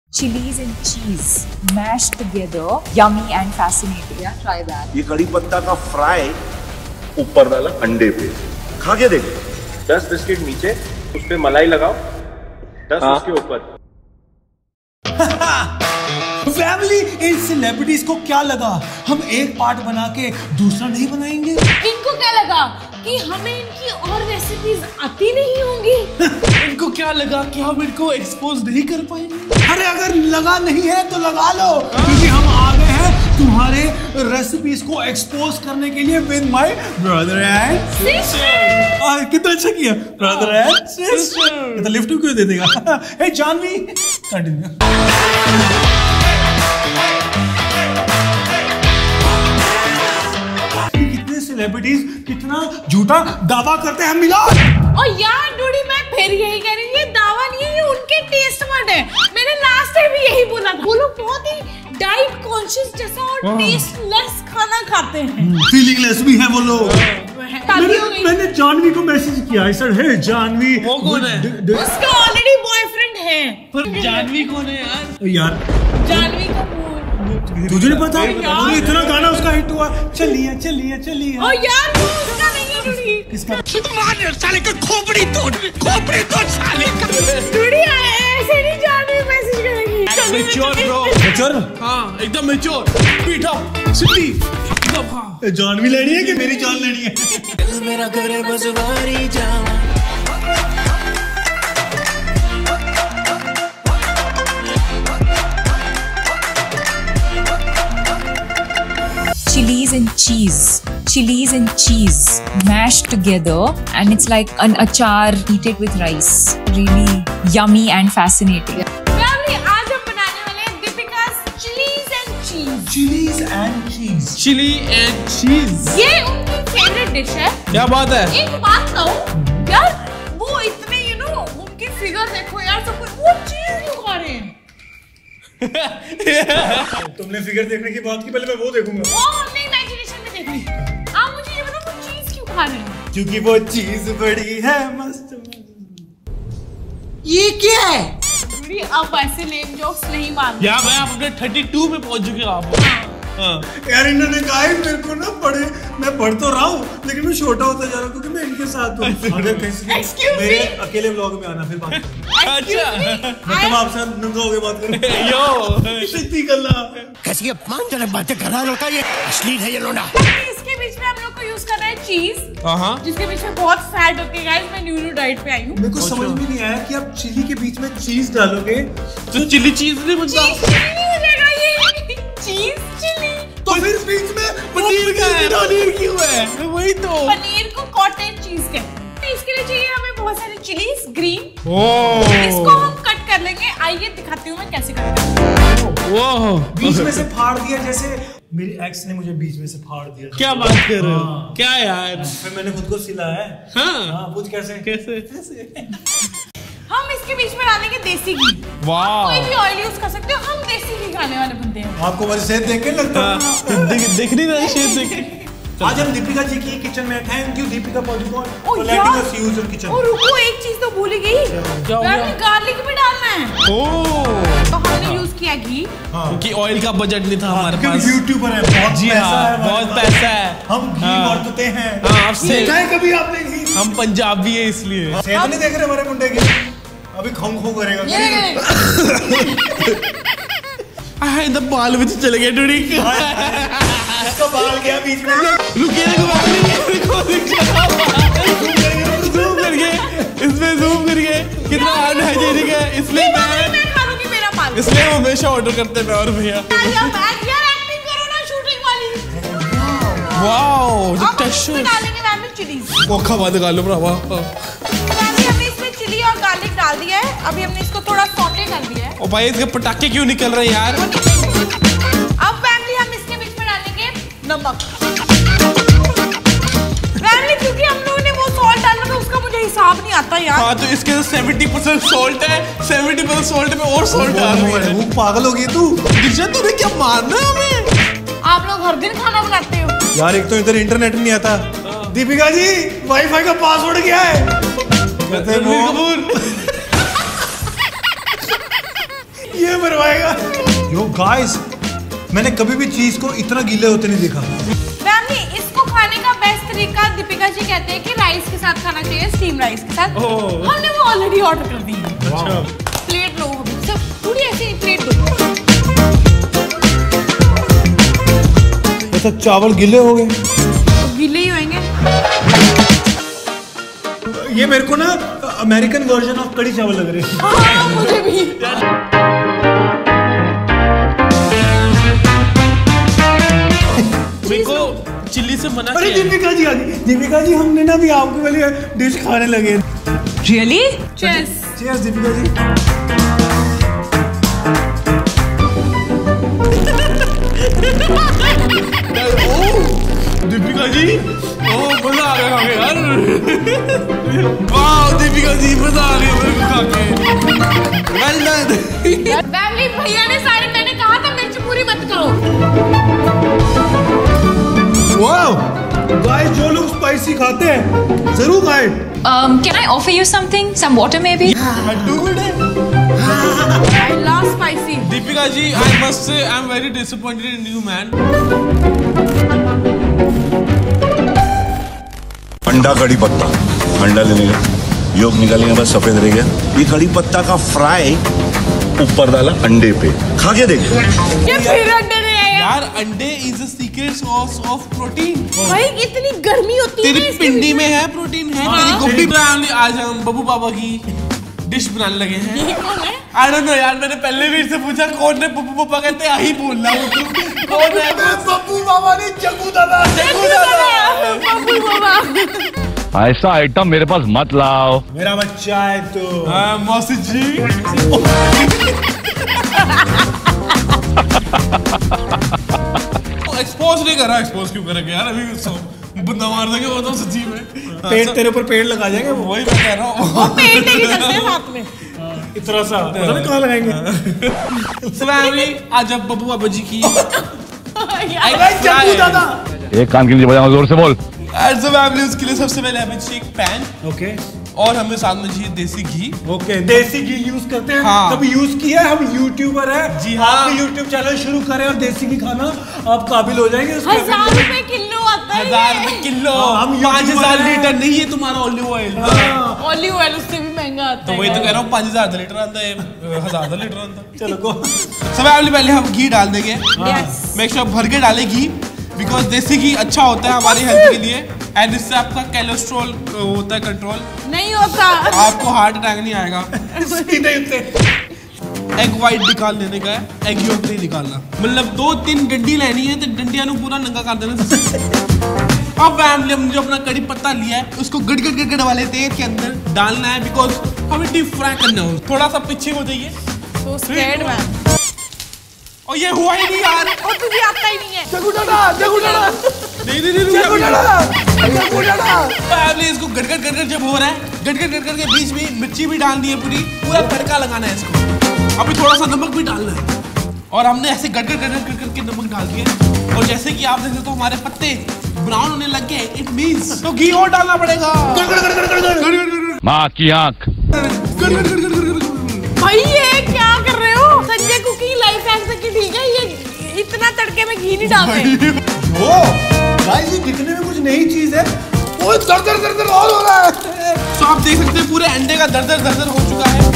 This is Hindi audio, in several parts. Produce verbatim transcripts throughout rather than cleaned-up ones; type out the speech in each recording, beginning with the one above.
Chilies and cheese mashed together, yummy and fascinating. Yeah, try that. ये कड़ी पत्ता का फ्राई ऊपर डाला अंडे पे, खा के देख। दस बिस्किट नीचे, उस पे मलाई लगाओ, दस उसके ऊपर। फैमिली, इन सेलिब्रिटीज को क्या लगा हम एक पार्ट बना के दूसरा नहीं बनाएंगे? इनको क्या लगा कि हमें इनकी और रेसिपीज आती नहीं होंगी? इनको क्या लगा कि हम इनको एक्सपोज नहीं कर पाएंगे? अरे अगर लगा नहीं है तो लगा लो, क्योंकि हम आ गए हैं तुम्हारे रेसिपीज को एक्सपोज करने के लिए with my brother and sister. और कितना अच्छा किया, ब्रदर एंड सिस्टर। तो लिफ्ट क्यों दे देगा? हे जानवी, कंटिन्यू। सेलिब्रिटीज कितना झूठा दावा करते हैं मिलाद। और यार डूडी, मैं फिर यही कह रही हूँ, ये दावा नहीं है, ये उनके टेस्ट वर्ड है। मैंने लास्ट टाइम भी यही बोला था। वो लोग बहुत ही डाइट कॉन्शियस जैसा और टेस्टलेस खाना खाते हैं। फीलिंगलेस भी है वो लोग। मैंने, मैंने जानवी को मैसेज किया, आई सेड हे जानवी। वो कौन है? उसका ऑलरेडी बॉयफ्रेंड है। पर जानवी कौन है यार? यार जानवी का तुझे नहीं पता? और इतना गाना उसका हिट हुआ, चलिए चलिए चलिए। ओ यार वो उसका नहीं है डूडी। किसका? मार साले का खोपड़ी तोड़, खोपड़ी तोड़ साले का। डूडी ऐसे नहीं जानवी मैसेज करेगी। Mature bro, mature? हाँ एकदम मैच्योर, पीठा सिद्धि एकदम। हाँ जानवी लेनी है कि मेरी जान लेनी है? दिल मेरा करे बस वारी जावा। Chilies and cheese, chilies and cheese mashed together, and it's like an achar. Eat it with rice. Really yummy and fascinating. Family, आज हम बनाने वाले हैं Deepika's chilies and cheese. Chillies and cheese. Chilli and cheese, ये उनकी फेवरेट डिश है। क्या बात है? एक बात कहूँ यार, वो इतने यू नो उनकी फिगर देखो यार, सब कुछ वो चीज क्यों खा रहे हैं? तुमने फिगर देखने की बात की, पहले मैं वो देखूंगा। वो हमने इमेजिनेशन में देख ली। आप मुझे ये बताओ, वो चीज क्यों खा रहे हैं? क्योंकि वो चीज बड़ी है मस्त। ये क्या है? डूडी, अब ऐसे लेम जोक्स नहीं मारना। यार भाई आप अपने बत्तीस में पहुंच चुके हो आप। हाँ। यार इन्होंने कहा है मेरे को ना पढ़े, मैं पढ़ तो रहा हूँ लेकिन मैं छोटा होता जा रहा हूँ क्योंकि मैं इनके साथ हूँ। अगर कहीं मेरे अकेले व्लॉग में आना, फिर बात करें। अच्छा, मैं तुम आपसे नंगा होके बात करूँ। यो सिद्धि करना कैसी अपमानजनक बातें कर रहा लड़का, ये अश्लील है ये लोना। इसके बीच में हम लोग को यूज कर रहे हैं चीज, हाँ, जिसके बीच में बहुत फैट होती है। गाइस, मैं न्यू न्यू डाइट पे आई हूँ। मेरे को समझ में नहीं आया कि आप चिली के बीच में चीज डालोगे तो चिली चीज नहीं बनता। चीज चिली नहीं हो जाएगा ये। चीज चिली तो फिर बीच में पनीर का है, पनीर क्यों है? वही तो पनीर को कॉटेज चीज कहते हैं। इसके लिए चाहिए हमें बहुत सारे चिलीज ग्रीन। ओह, इसको हम कट कर लेंगे। आइए दिखाती हूँ मैं कैसे करूँगा। वाह, बीच में से फाड़ दिया, जैसे मेरी एक्स ने मुझे बीच में से फाड़ दिया। क्या बात कर रहे हो? हाँ। क्या यार? फिर मैंने खुद को सिला है। हाँ, हाँ, पूछ कैसे? कैसे? हम इसके बीच में डालेंगे देसी घी। वाह, कोई भी ऑयल यूज कर सकते हो, हम देसी घी खाने वाले बंदे हैं। आपको मेरी सेहत देख के लगता है? दिख दिख नहीं रहा शेप देख। आज हम दीपिका जी की किचन में। थैंक यू दीपिका पादुकोण ओ फॉर यार, letting us use your kitchen. और रुको, एक चीज तो भूल ही गई। क्या हो गया? गार्लिक भी डालना है। ओह, तो हमने यूज किया घी। क्योंकि ऑयल का बजट नहीं था हमारे क्योंकि पास। यूट्यूबर है, बहुत जी पैसा हाँ, है हमारे बहुत पास। पैसा है। हम घी हाँ। बरतते हैं। हाँ, आपसे देखा है कभी आपने घी? हम पंजाबी है इसलिए। सेहत नहीं देख रहे हमारे मुंडे की? अभी खंग खो करेगा। हाँ, इधर बाल भी तो चले गए डूडी। इसका बाल गया बीच में। रुकिए, जूम करके इसमें जूम करके कितना अनहाइजीनिक है। इसलिए मैं मैं खा लूंगी मेरा बाल। इसलिए हम हमेशा ऑर्डर करते हैं मैं और भैया। यार एक्टिंग करो ना, शूटिंग वाली। वाओ, अब द हम टेक्सचर। इसमें डालेंगे मैम चिलीज। वो खा दे गालो भरावा। अभी हमने इसमें चिली और गार्लिक डाल दिया है। अभी हमने इसको थोड़ा सौटे कर दिया है। ओ भाई, इसके पटाखे क्यों निकल रहे हैं यार? अब फैमिली, हम इसके बीच में डालेंगे नमक। फैमिली, क्योंकि हम लोगों ने वो सॉल्ट डाला था, उसका मुझे हिसाब नहीं आता यार। हाँ, तो इसके अंदर सेवेंटी परसेंट सॉल्ट है, सेवेंटी परसेंट सॉल्ट में और सॉल्ट डाल रही है। वो पागल हो गई तू। दिशा, तूने क्या मारना है हमें? आप लोग हर दिन खाना बनाते हो यार, एक तो इधर इंटरनेट नहीं आता। दीपिका जी, वाईफाई का पासवर्ड क्या है? कहते हैं वो कपूर। ये मेरा करवाएगा। यो गाइस, मैंने कभी भी चीज को इतना गीले होते नहीं देखा। फैमिली, इसको खाने का बेस्ट तरीका दीपिका जी कहते हैं कि राइस के साथ खाना चाहिए, स्टीम राइस के साथ। हमने वो ऑलरेडी ऑर्डर कर दी है। अच्छा। प्लेट लो अभी, सब थोड़ी ऐसी प्लेट लो। ऐसा चावल गीले हो गए, तो गीले ही होंगे। ये मेरे को ना अमेरिकन वर्जन ऑफ कड़ी चावल लग रहे हैं। हाँ, मुझे भी। मेरे को चिल्ली से मना अरे किया है। दीपिका जी आ गई। दीपिका जी, हमने ना भी आपके वाली डिश खाने लगे। Really? Cheers। Cheers Deepika ji. Deepika ji, ओ मजा आ रहा है यार। वाह दीपिका जी, मजा आ रही है मेरे को खा के। Well done. फैमिली, भैया ने सारे, मैंने कहा था मिर्च पूरी मत करो। वाओ गाइस, जो लोग स्पाइसी खाते हैं जरूर खाएं। Um, can I offer you something? Some water maybe? I love spicy। Deepika ji, I must say I'm very disappointed in you, man. अंडा कड़ी पत्ता, अंडा लेने का योग निकालेंगे, बस सफेद रह गया। ये कड़ी पत्ता का फ्राई ऊपर डाला अंडे पे, खा के देख। ये फिर अंडे नहीं आया। यार अंडे is a secret source of protein. भाई इतनी गर्मी होती है तेरी ना इसके पिंडी बीच में है प्रोटीन है। हाँ। तेरी गोभी बनाने, आज हम बब्बू पापा की डिश बनाने लगे हैं। ये कौन है? आई डोंट नो यार, मैंने पहले भी इससे पूछा कौन है बब्बू पापा, कहते हैं यही बोल रहा हूँ। कौन है? बब्बू बाबा ने जग्गू दादा। जग्गू दादा। बब्बू बाबा। ऐसा आइटम मेरे पास मत लाओ। मेरा बच्चा है तो। हाँ, मौसी जी। एक्सपोज नहीं कर रहा, एक्सपोज क्यों करेंगे यार, अभी बंदा मार देंगे वो तो सच्ची में। पेड़ तेरे ऊपर पेड़ लगा जाएंगे वो। वही मैं कह रहा हूँ। पेड़ नहीं करते हैं साथ में। इतना सा पता नहीं कहाँ लगाएंगे। फैमिली, आज अब बब्बू बाबा जी की जग्गू दादा। एक कान के नीचे बजाओ, जोर से बोल। एज अ फैमिली, उसके लिए सबसे पहले हमें चाहिए एक पैन, ओके और हमें साथ में चाहिए देसी घी। ओके, देसी घी यूज करते हैं। हाँ। कभी यूज किया है, हम यूट्यूबर है। जी हाँ। आप भी यूट्यूब चैनल शुरू करें और देसी घी खाना आप काबिल हो जाएंगे। उसके हजार रुपए किलो आता है। हजार रुपए किलो। हाँ, हम पाँच यूट्यूबर हजार हैं। लीटर नहीं है तुम्हारा ऑलिव ऑयल। ऑलिव ऑयल उससे भी महंगा आता तो है। वही तो कह रहा हूँ, पाँच हजार लीटर आता है, हजार लीटर आता है। चलो को सब फैमिली, पहले हम घी डाल देंगे। Yes। मेक श्योर भर के डाले घी, बिकॉज देसी घी अच्छा होता है हमारी हेल्थ के लिए, एंड इससे आपका कोलेस्ट्रॉल होता है कंट्रोल। नहीं होता। आपको हार्ट अटैक नहीं आएगा। एग वाइट निकाल लेने का है, एग योक नहीं निकालना। मतलब दो तीन डंडी लेनी है, तो डंडिया नु पूरा नंगा कर देना। अब फैमिली, हमने जो अपना कड़ी पत्ता लिया है, उसको गड़ गड़ गड़ वाले तेल के अंदर डालना है, बिकॉज हमें डीप फ्राई करना हो। थोड़ा सा पीछे हो जाइए। So scared man। और ये हुआ ही नहीं यार। और तुझे आता ही नहीं है। जग्गू दादा, जग्गू दादा, नहीं नहीं नहीं जग्गू दादा, जग्गू दादा। फैमिली, इसको गड़ गड़ गड़ गड़ जब हो रहा है, गड़ गड़ गड़ गड़ के बीच में मिर्ची भी डालनी है, पूरी पूरा तड़का लगाना है इसको। अभी थोड़ा सा नमक भी डालना है, और हमने ऐसे गड़ गड़ गड़ गड़ करके नमक डाल दिया। और जैसे कि आप देख सकते हो हमारे पत्ते ब्राउन होने लग गए, इट मींस तो घी और डालना पड़ेगा। माँ की आँख। भाई ये क्या कर रहे हो? संजय कुकिंग लाइफ हैक की ठीक है, ये इतना तड़के में घी नहीं डालते। ओ गाइस, ये दिखने में कुछ नई चीज है। ओए दर दर दर दर और हो रहा है। तो आप देख सकते हैं पूरे अंडे का दरदर दरदर हो चुका है।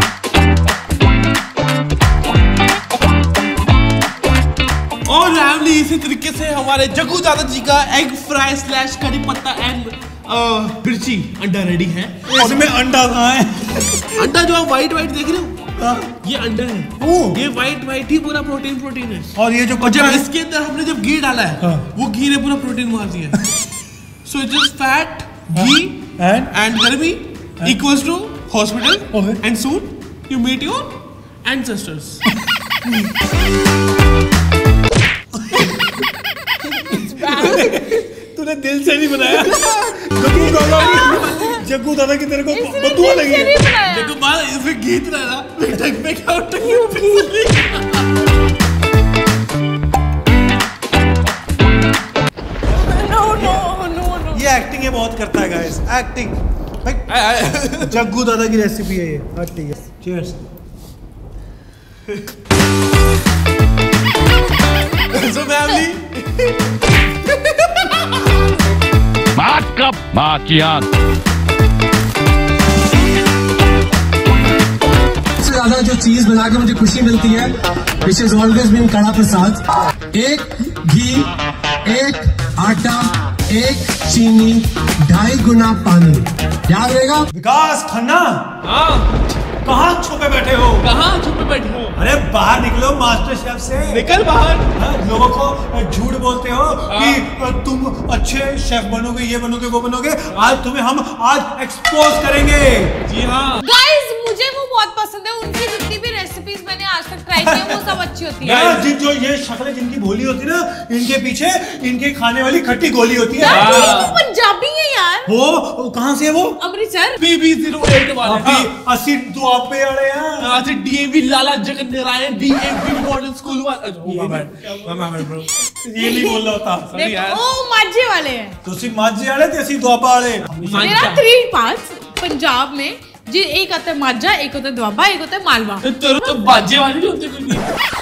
और फैमिली, इसी तरीके से हमारे जग्गू दादा जी का एग फ्राई स्लैश कड़ी पत्ता एंड मिर्ची अंडा रेडी है। इसमें अंडा कहाँ है? अंडा जो आप व्हाइट व्हाइट देख रहे हो, ये अंडा है। ओ। ये व्हाइट व्हाइट ही पूरा प्रोटीन प्रोटीन है। और ये जो और कच्चा जब है, इसके अंदर हमने जब घी डाला है, हाँ। वो घी ने पूरा प्रोटीन मार दिया। So it is fat, ghee And? And गर्मी equals to hospital, Okay. And soon you meet your ancestors. तूने दिल से नहीं बनाया। जग्गू दादा की, जग्गू दादा की तेरे को बदुआ लगी है। देखो बाल इसमें घी तो डाला, टक पे क्या टक नो नो नो नो। ये एक्टिंग ये बहुत करता है गाइस, एक्टिंग। भाई जग्गू दादा की रेसिपी है ये। हाँ ठीक है, चीयर्स। So family. माँ कब माँ की आंख। सबसे ज्यादा जो चीज बना के मुझे खुशी मिलती है, which has always been कड़ा प्रसाद। एक घी, एक आटा, एक चीनी, ढाई गुना पानी। याद रहेगा? विकास खन्ना, हाँ कहाँ छुपे बैठे हो? कहाँ छुपे बैठे हो? अरे बाहर निकलो मास्टर शेफ से। निकल बाहर। हाँ, लोगों को झूठ बोलते हो कि तुम अच्छे शेफ बनोगे, ये बनोगे, वो बनोगे। आज तुम्हें हम आज एक्सपोज करेंगे। जी हाँ। गाइस मुझे वो बहुत पसंद है, उनकी जितनी भी रेसिपीज मैंने आज तक ट्राई की है वो सब अच्छी होती है। जिन जो ये शक्लें जिनकी भोली होती है ना, इनके पीछे इनके खाने वाली खट्टी गोली होती है। यार ये तो पंजाबी है यार। वो कहाँ से है वो? Amritsar. P B zero eight वाले। अस्सी दुआबे वाले हैं। हाँ से डीएवी लाला Jagat Narayan DAV model school वाले। ये नहीं बोल रहा था। देखो ओ माझे वाले हैं। तुसी माझे वाले ते ਅਸੀਂ दुआबा वाले। मेरा थ्री पार्ट्स पंजाब में जी, एक होता है माझा, एक होता है दुआबा, एक होता है मालवा। तो तो बाजे वाले नहीं होते कोई।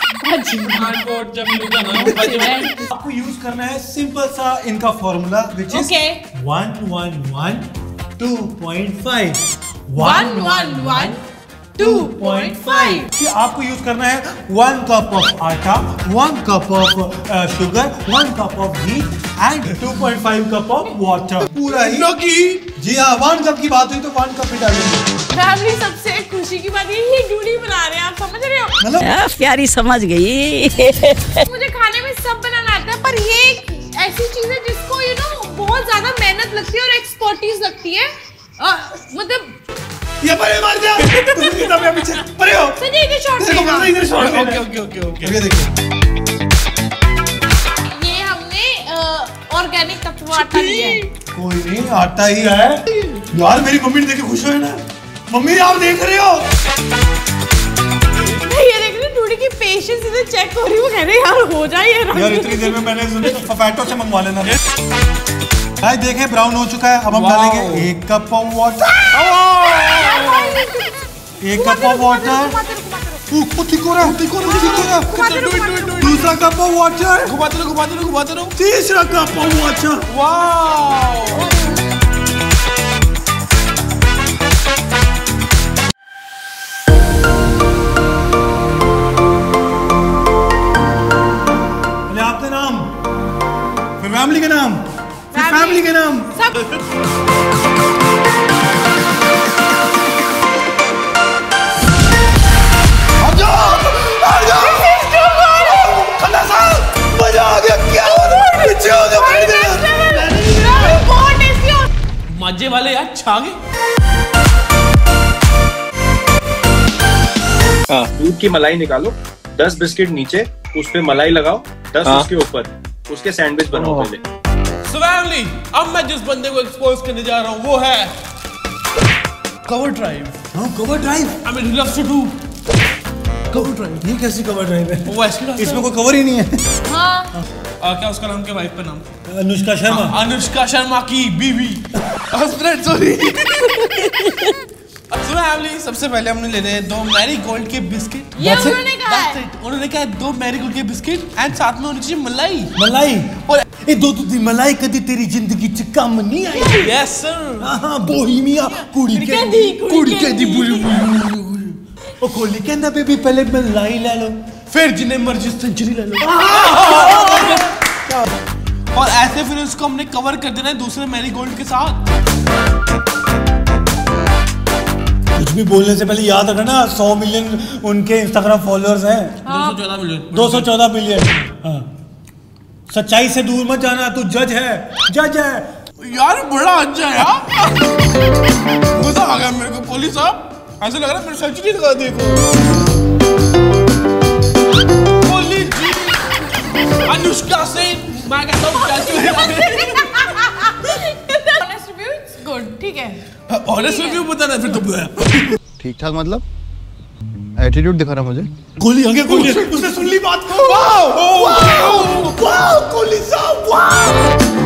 आपको यूज करना है सिंपल सा इनका formula which is one one one two point five one one one two point five. आपको यूज करना है one cup of atta, one cup of sugar, one cup of ghee and two point five cup of water. पूरा ही की जी हाँ, वन कप की बात हुई तो वन कप ही डालेंगे। फैमिली सबसे खुशी की बात ये जूड़ी बना रहे हैं, आप समझ रहे हो? मतलब प्यारी समझ गई। मुझे खाने में सब बनाना आता है, पर ये एक ऐसी चीज है जिसको यू नो बहुत ज्यादा मेहनत लगती है और एक्सपर्टीज लगती है। आ, मतलब ये परे मार दिया। तुम कितना मेरे पीछे परे हो। सही है शॉट। इधर shot. Okay okay okay okay. ये देखिए, ये हमने ऑर्गेनिक तत्व आटा लिया है। कोई नहीं, आटा ही है यार। मेरी मम्मी ने देखे खुश हुए ना। मम्मी आप देख रहे हो? ये देख रहे टूडी की पेशेंस इधर चेक हो रही है, वो कह रहे यार हो जाए ये रंग। यार इतनी देर में मैंने फफैटो से मंगवा लेना। भाई देखें ब्राउन हो चुका है। अब हम डालेंगे एक कप ऑफ वाटर। एक कप ऑफ वाटर। दूसरा कप ऑफ वाटर। घुमाते रहो घुमाते रहो घुमाते रहो। तीसरा कप ऑफ वाटर। वाओ। आपका नाम, फिर फैमिली का नाम, फिर फैमिली का नाम। सब मजा आ गया। क्या हो गया? पीछे हो गया। बहुत टेस्टी हो। मजे वाले यार छा गए। हाँ, दूध की मलाई निकालो, दस बिस्किट नीचे, उस पे मलाई लगाओ, दस हाँ। उसके ऊपर, उसके सैंडविच बनाओ पहले। So family, अब मैं जिस बंदे को एक्सपोज करने जा रहा हूँ वो है कवर ड्राइव। हाँ, cover drive. I mean he loves to do cover drive. ये कैसी कवर ड्राइव है? वो ऐसे करता है। इसमें कोई कवर ही नहीं है। हाँ। आ, क्या उसका नाम, क्या वाइफ का नाम? अनुष्का शर्मा। हाँ, अनुष्का शर्मा की बीवी। सॉरी। So family, सबसे पहले हमने लेने हैं दो मैरी गोल्ड के बिस्किट। ये उन्होंने कहा है। उन्होंने कहा दो मैरी गोल्ड के बिस्किट एंड साथ में होनी चाहिए मलाई। मलाई और ये दो तो मलाई कदी तेरी जिंदगी च कम नहीं आई। Yes sir. हाँ, बोहीमिया कुड़ी के दी कुड़ी के दी बुली बुली। ओ कोली कहना बेबी पहले मलाई ले लो, फिर जिन्हें मर्जी सेंचुरी ले लो। और ऐसे फिर उसको हमने कवर कर देना है दूसरे मैरी गोल्ड के साथ। कुछ भी बोलने से पहले याद रखना सौ मिलियन उनके इंस्टाग्राम फॉलोअर्स हैं। दो सौ चौदह मिलियन। दो सौ चौदह मिलियन। हाँ, सच्चाई से दूर मत जाना, तू जज है, जज है यार। बड़ा अच्छा है यार। मजा आ गया मेरे को। पुलिस साहब ऐसा लग रहा है मेरे सेंचुरी लगा। देखो पुलिस जी, अनुष्का से मैं कहता हूँ गुड, ठीक है। ऑनेस्ट रिव्यू बताना फिर तो। ठीक ठाक मतलब एटीट्यूड दिखा रहा मुझे। कोहली आगे, कोहली उसने सुन ली बात। वाओ वाओ वाओ कोहली साहब वाओ।